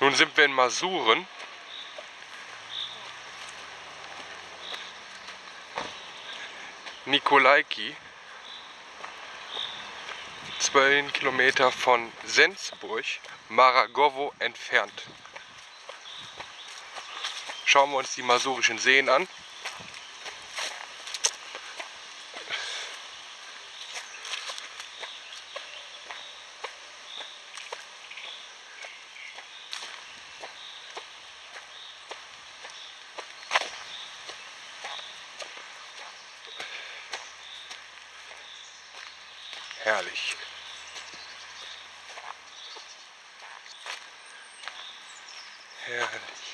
Nun sind wir in Masuren. Nikolaiki. 12 Kilometer von Sensburg, Maragowo entfernt. Schauen wir uns die masurischen Seen an. Herrlich. Herrlich.